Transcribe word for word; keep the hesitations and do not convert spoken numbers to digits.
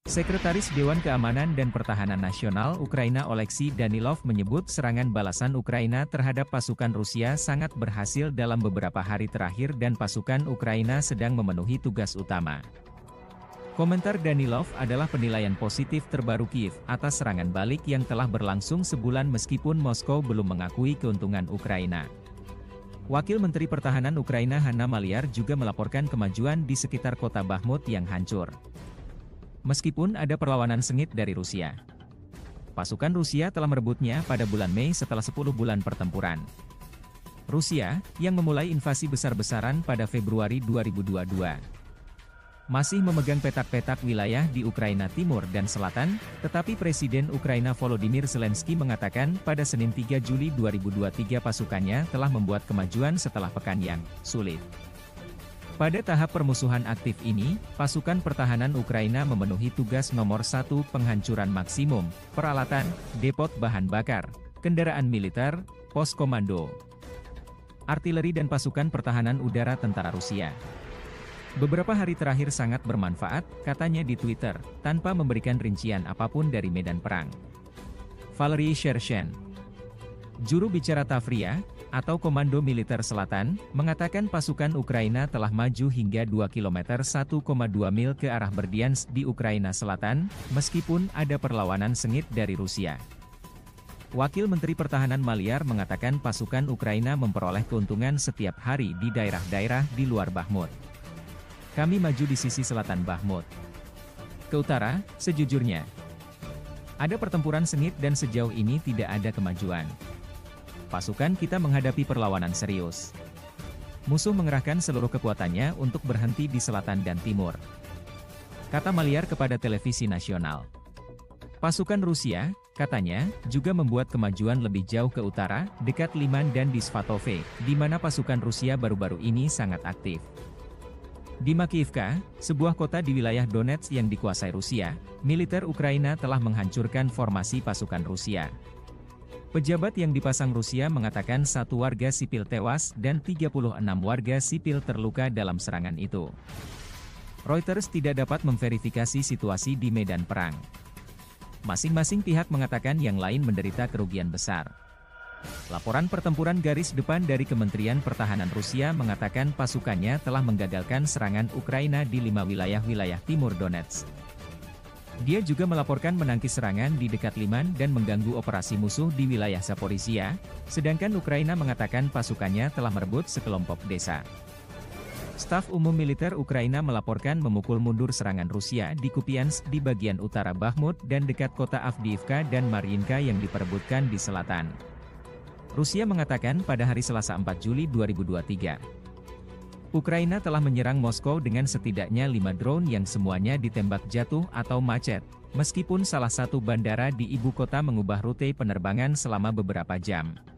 Sekretaris Dewan Keamanan dan Pertahanan Nasional Ukraina Oleksiy Danilov menyebut serangan balasan Ukraina terhadap pasukan Rusia sangat berhasil dalam beberapa hari terakhir dan pasukan Ukraina sedang memenuhi tugas utama. Komentar Danilov adalah penilaian positif terbaru Kiev atas serangan balik yang telah berlangsung sebulan meskipun Moskow belum mengakui keuntungan Ukraina. Wakil Menteri Pertahanan Ukraina Hanna Maliar juga melaporkan kemajuan di sekitar kota Bakhmut yang hancur. Meskipun ada perlawanan sengit dari Rusia. Pasukan Rusia telah merebutnya pada bulan Mei setelah sepuluh bulan pertempuran. Rusia, yang memulai invasi besar-besaran pada Februari dua ribu dua puluh dua, masih memegang petak-petak wilayah di Ukraina Timur dan Selatan, tetapi Presiden Ukraina Volodymyr Zelensky mengatakan pada Senin tiga Juli dua ribu dua puluh tiga pasukannya telah membuat kemajuan setelah pekan yang sulit. Pada tahap permusuhan aktif ini, pasukan pertahanan Ukraina memenuhi tugas nomor satu penghancuran maksimum, peralatan, depot bahan bakar, kendaraan militer, pos komando, artileri dan pasukan pertahanan udara tentara Rusia. Beberapa hari terakhir sangat bermanfaat, katanya di Twitter, tanpa memberikan rincian apapun dari medan perang. Valery Shershen, juru bicara Tavria, atau Komando Militer Selatan, mengatakan pasukan Ukraina telah maju hingga dua kilometer satu koma dua mil ke arah Berdyansk di Ukraina Selatan, meskipun ada perlawanan sengit dari Rusia. Wakil Menteri Pertahanan Maliar mengatakan pasukan Ukraina memperoleh keuntungan setiap hari di daerah-daerah di luar Bakhmut. Kami maju di sisi selatan Bakhmut. Ke utara, sejujurnya, ada pertempuran sengit dan sejauh ini tidak ada kemajuan. Pasukan kita menghadapi perlawanan serius. Musuh mengerahkan seluruh kekuatannya untuk berhenti di selatan dan timur, kata Maliar kepada televisi nasional. Pasukan Rusia, katanya, juga membuat kemajuan lebih jauh ke utara, dekat Liman dan di Svatove, di mana pasukan Rusia baru-baru ini sangat aktif. Di Makiivka, sebuah kota di wilayah Donetsk yang dikuasai Rusia, militer Ukraina telah menghancurkan formasi pasukan Rusia. Pejabat yang dipasang Rusia mengatakan satu warga sipil tewas dan tiga puluh enam warga sipil terluka dalam serangan itu. Reuters tidak dapat memverifikasi situasi di medan perang. Masing-masing pihak mengatakan yang lain menderita kerugian besar. Laporan pertempuran garis depan dari Kementerian Pertahanan Rusia mengatakan pasukannya telah menggagalkan serangan Ukraina di lima wilayah-wilayah timur Donetsk. Dia juga melaporkan menangkis serangan di dekat Liman dan mengganggu operasi musuh di wilayah Zaporizhia, sedangkan Ukraina mengatakan pasukannya telah merebut sekelompok desa. Staf Umum Militer Ukraina melaporkan memukul mundur serangan Rusia di Kupiansk di bagian utara Bakhmut dan dekat kota Avdiivka dan Mariinka yang diperebutkan di selatan. Rusia mengatakan pada hari Selasa empat Juli dua ribu dua puluh tiga. Ukraina telah menyerang Moskow dengan setidaknya lima drone yang semuanya ditembak jatuh atau macet, meskipun salah satu bandara di ibu kota mengubah rute penerbangan selama beberapa jam.